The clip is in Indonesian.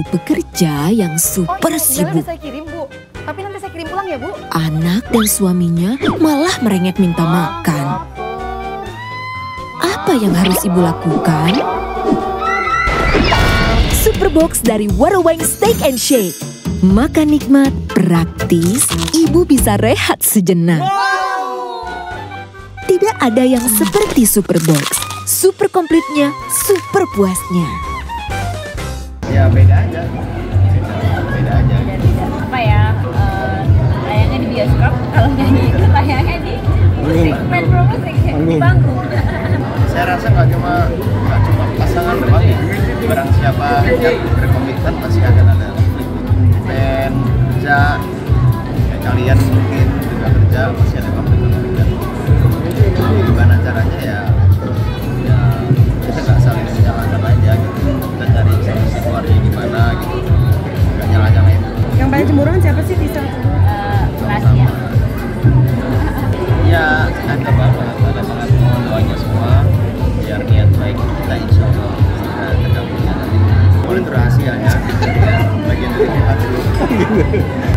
pekerja yang super sibuk. Saya kirim, Bu. Tapi nanti saya kirim pulang ya, Bu. Anak dan suaminya malah merengek minta makan. Apa yang harus ibu lakukan? Superbox dari Warawang Steak and Shake. Makan nikmat, praktis, ibu bisa rehat sejenak. Tidak ada yang seperti Superbox. Super komplitnya, super puasnya. Ya beda aja. Beda aja. Apa ya? Tayangnya di bioskop, kalau nyanyi itu tayangnya di musik, main pro musik di panggung. Saya rasa nggak cuma pasangan doang ya. Barang siapa yang berkomitmen pasti akan ada band kerja. Kayak kalian mungkin juga kerja pasti ada komitmen kerja. Jadi gimana caranya ya kita nggak saling menyalahkan aja gitu. Kita cari solusi keluarnya gimana gitu. Nggak nyalah-nyalahin. Yang paling cemburuan siapa sih di sana? Rahasia. Ya ada banget mohon doanya semua biar niat baik kita insya Allah terkabulkan nanti. Boleh itu rahasianya, bagian dari kita dulu.